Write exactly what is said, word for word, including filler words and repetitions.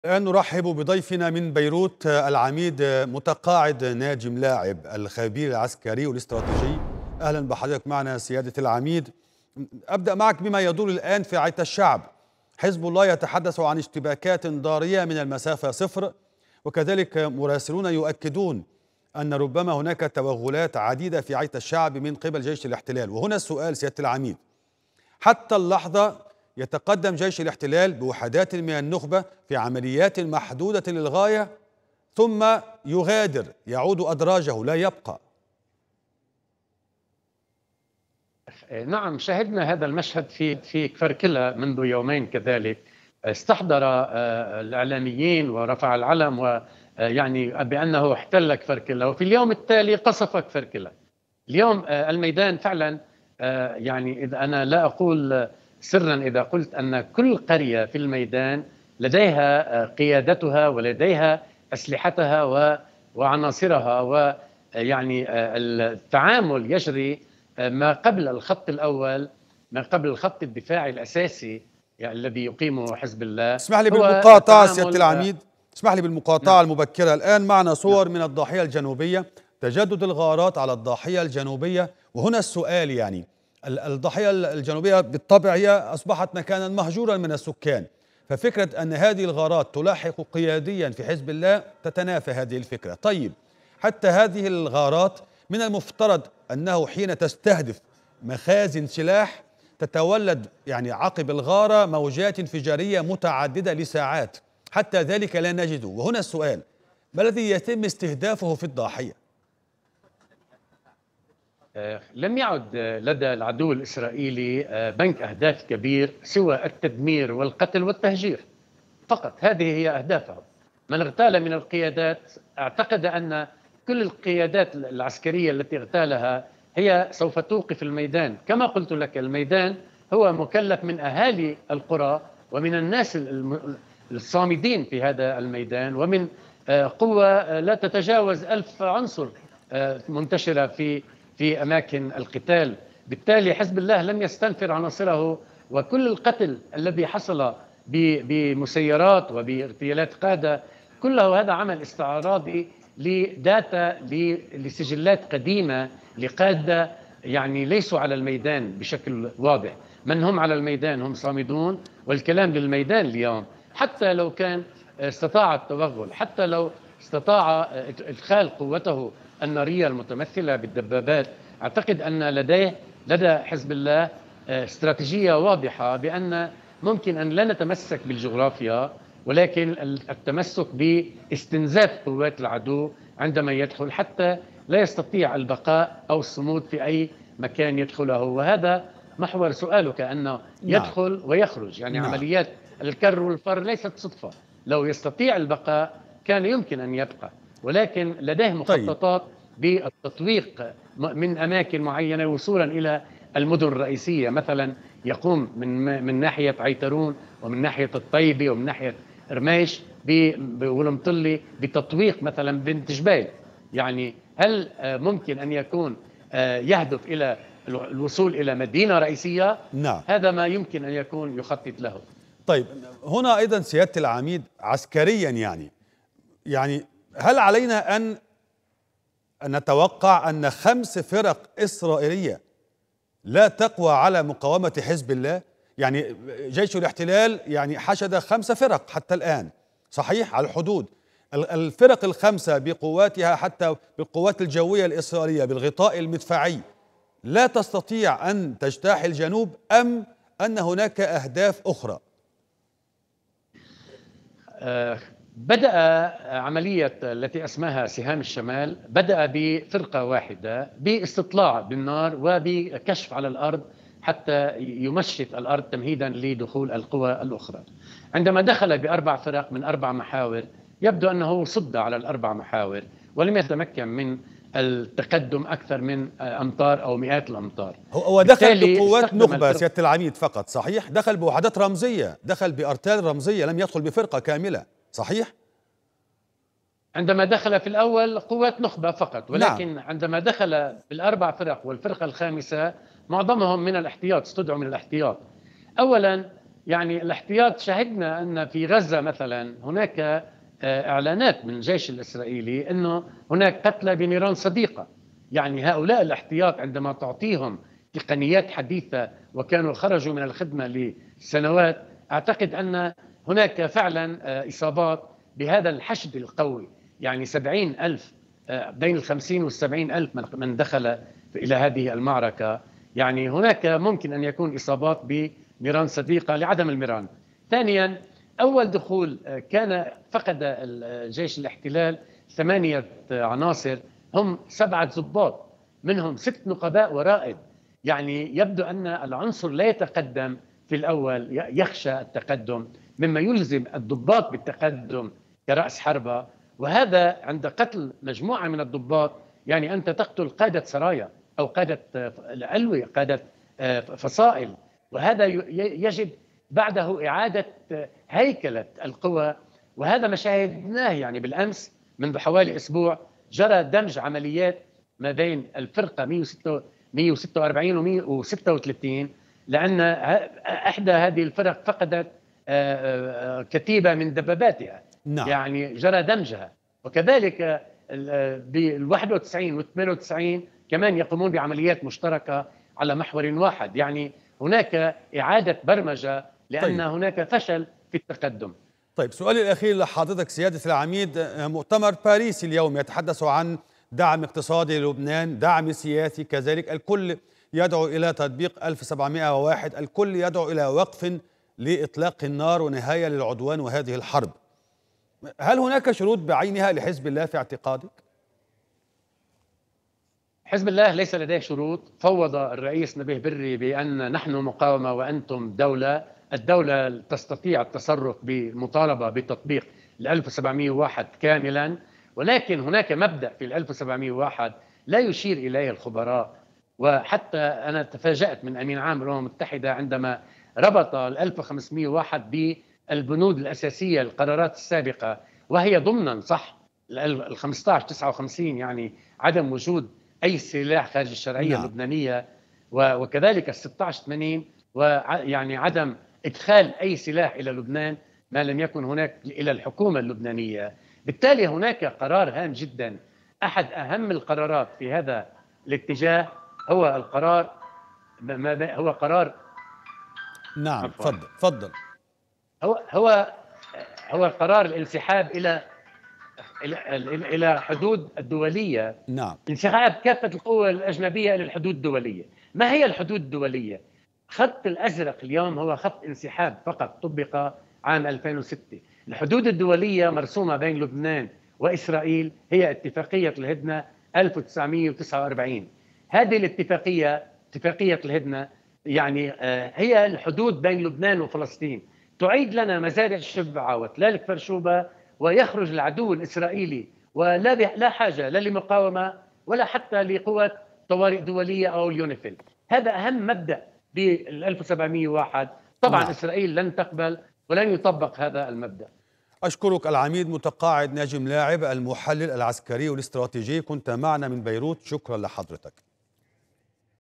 الآن نرحب بضيفنا من بيروت العميد متقاعد ناجي ملاعب الخبير العسكري والاستراتيجي. أهلا بحضرتك معنا سيادة العميد. أبدأ معك بما يدور الآن في عيت الشعب. حزب الله يتحدث عن اشتباكات ضارية من المسافة صفر، وكذلك مراسلون يؤكدون أن ربما هناك توغلات عديدة في عيت الشعب من قبل جيش الاحتلال. وهنا السؤال سيادة العميد، حتى اللحظة يتقدم جيش الاحتلال بوحدات من النخبة في عمليات محدودة للغاية، ثم يغادر، يعود أدراجه، لا يبقى. نعم، شاهدنا هذا المشهد في في كفركلة منذ يومين. كذلك استحضر الإعلاميين ورفع العلم ويعني بأنه احتل كفركلة، وفي اليوم التالي قصف كفركلة. اليوم الميدان فعلا، يعني إذا أنا لا أقول سرا إذا قلت أن كل قرية في الميدان لديها قيادتها ولديها أسلحتها وعناصرها، ويعني التعامل يجري ما قبل الخط الأول، ما قبل الخط الدفاعي الأساسي يعني الذي يقيمه حزب الله. اسمح لي بالمقاطعة سيادة العميد، اسمح لي بالمقاطعة نعم. المبكرة. الآن معنا صور نعم. من الضاحية الجنوبية، تجدد الغارات على الضاحية الجنوبية. وهنا السؤال، يعني الضاحية الجنوبية بالطبع هي أصبحت مكانا مهجورا من السكان، ففكرة أن هذه الغارات تلاحق قياديا في حزب الله تتنافى هذه الفكرة. طيب، حتى هذه الغارات من المفترض أنه حين تستهدف مخازن سلاح تتولد يعني عقب الغارة موجات انفجارية متعددة لساعات، حتى ذلك لا نجده. وهنا السؤال، ما الذي يتم استهدافه في الضاحية؟ لم يعد لدى العدو الإسرائيلي بنك أهداف كبير سوى التدمير والقتل والتهجير فقط. هذه هي أهدافه. من اغتال من القيادات اعتقد أن كل القيادات العسكرية التي اغتالها هي سوف توقف الميدان. كما قلت لك، الميدان هو مكلف من أهالي القرى ومن الناس الصامدين في هذا الميدان، ومن قوة لا تتجاوز ألف عنصر منتشرة في في أماكن القتال. بالتالي حزب الله لم يستنفر عناصره، وكل القتل الذي حصل بمسيرات وباغتيالات قادة كله هذا عمل استعراضي لداتا لسجلات قديمة لقادة يعني ليسوا على الميدان بشكل واضح. من هم على الميدان هم صامدون، والكلام للميدان اليوم. حتى لو كان استطاع التوغل، حتى لو استطاع إدخال قوته النارية المتمثلة بالدبابات، أعتقد أن لديه لدى حزب الله استراتيجية واضحة بأن ممكن أن لا نتمسك بالجغرافيا، ولكن التمسك باستنزاف قوات العدو عندما يدخل، حتى لا يستطيع البقاء أو الصمود في أي مكان يدخله. وهذا محور سؤالك، أنه يدخل نعم. ويخرج، يعني نعم. عمليات الكر والفر ليست صدفة. لو يستطيع البقاء كان يمكن أن يبقى، ولكن لديه مخططات طيب. بالتطويق من أماكن معينة وصولا إلى المدن الرئيسية. مثلا يقوم من من ناحية عيترون ومن ناحية الطيبة ومن ناحية رميش والمطلي بتطويق مثلا بنت جبيل. يعني هل ممكن أن يكون يهدف إلى الوصول إلى مدينة رئيسية؟ نعم. هذا ما يمكن أن يكون يخطط له. طيب، هنا أيضا سيادة العميد عسكريا، يعني يعني هل علينا أن نتوقع أن خمس فرق إسرائيلية لا تقوى على مقاومة حزب الله؟ يعني جيش الاحتلال يعني حشد خمس فرق حتى الآن، صحيح، على الحدود. الفرق الخمسة بقواتها، حتى بالقوات الجوية الإسرائيلية بالغطاء المدفعي، لا تستطيع أن تجتاح الجنوب، أم أن هناك أهداف أخرى؟ أه بدأ عملية التي اسمها سهام الشمال، بدأ بفرقة واحدة باستطلاع بالنار وبكشف على الأرض حتى يمشط الأرض تمهيدا لدخول القوى الأخرى. عندما دخل بأربع فرق من أربع محاور، يبدو أنه صد على الأربع محاور ولم يتمكن من التقدم أكثر من أمتار أو مئات الأمتار. هو دخل بقوات نخبة سيادة العميد فقط، صحيح؟ دخل بوحدات رمزية، دخل بأرتال رمزية، لم يدخل بفرقة كاملة، صحيح؟ عندما دخل في الأول قوات نخبة فقط، ولكن نعم. عندما دخل بالأربع فرق والفرقة الخامسة معظمهم من الاحتياط، استدعوا من الاحتياط. أولا يعني الاحتياط، شهدنا أن في غزة مثلا هناك إعلانات من الجيش الإسرائيلي أنه هناك قتلى بنيران صديقة. يعني هؤلاء الاحتياط عندما تعطيهم تقنيات حديثة وكانوا خرجوا من الخدمة لسنوات، أعتقد أن هناك فعلا إصابات بهذا الحشد القوي. يعني سبعين ألف، بين الخمسين والسبعين ألف من دخل إلى هذه المعركة. يعني هناك ممكن أن يكون إصابات بنيران صديقة لعدم المران. ثانيا، أول دخول كان فقد الجيش الاحتلال ثمانية عناصر، هم سبعة ضباط، منهم ست نقباء ورائد. يعني يبدو أن العنصر لا يتقدم في الأول، يخشى التقدم، مما يلزم الضباط بالتقدم كرأس حربة. وهذا عند قتل مجموعة من الضباط، يعني أنت تقتل قادة سرايا أو قادة الألوية، قادة فصائل، وهذا يجب بعده إعادة هيكلة القوى. وهذا ما شاهدناه يعني بالأمس منذ حوالي أسبوع، جرى دمج عمليات ما بين الفرقة مئة وستة وأربعين و مئة وستة وثلاثين، لأن إحدى هذه الفرق فقدت كتيبة من دباباتها. نعم. يعني جرى دمجها. وكذلك بال واحد وتسعين والثمانية وتسعين كمان يقومون بعمليات مشتركة على محور واحد. يعني هناك إعادة برمجة لأن طيب. هناك فشل في التقدم. طيب، سؤالي الأخير لحضرتك سيادة العميد، مؤتمر باريس اليوم يتحدث عن دعم اقتصادي للبنان، دعم سياسي كذلك، الكل يدعو إلى تطبيق ألف وسبعمئة وواحد، الكل يدعو إلى وقف لإطلاق النار ونهاية للعدوان وهذه الحرب. هل هناك شروط بعينها لحزب الله في اعتقادك؟ حزب الله ليس لديه شروط. فوض الرئيس نبيه بري بأن نحن مقاومة وأنتم دولة. الدولة تستطيع التصرف بالمطالبة بتطبيق ال ألف وسبعمئة وواحد كاملا، ولكن هناك مبدأ في ال ألف وسبعمئة وواحد لا يشير إليه الخبراء. وحتى أنا تفاجأت من أمين عام الأمم المتحدة عندما ربط ال ألف وخمسمئة وواحد بالبنود الأساسية القرارات السابقة، وهي ضمنا صح ال خمسة عشر تسعة وخمسين، يعني عدم وجود أي سلاح خارج الشرعية نعم. اللبنانية، وكذلك ال ستة عشر ثمانين، ويعني عدم إدخال أي سلاح إلى لبنان ما لم يكن هناك إلى الحكومة اللبنانية. بالتالي هناك قرار هام جدا، أحد أهم القرارات في هذا الاتجاه هو القرار هو قرار نعم تفضل تفضل هو هو هو قرار الانسحاب إلى إلى حدود الدولية. نعم. انسحاب كافة القوى الأجنبية إلى الحدود الدولية. ما هي الحدود الدولية؟ خط الأزرق اليوم هو خط انسحاب فقط، طبق عام ألفين وستة. الحدود الدولية مرسومة بين لبنان وإسرائيل هي اتفاقية الهدنة ألف وتسعمئة وتسعة وأربعين. هذه الاتفاقية، اتفاقية الهدنة، يعني هي الحدود بين لبنان وفلسطين، تعيد لنا مزارع الشبعة وتلال كفرشوبة، ويخرج العدو الإسرائيلي ولا لا حاجة لا لمقاومة ولا حتى لقوات طوارئ دولية أو اليونيفيل. هذا أهم مبدأ بال ألف وسبعمئة وواحد. طبعا نعم. إسرائيل لن تقبل ولن يطبق هذا المبدأ. أشكرك العميد متقاعد ناجم لاعب، المحلل العسكري والاستراتيجي، كنت معنا من بيروت. شكرا لحضرتك.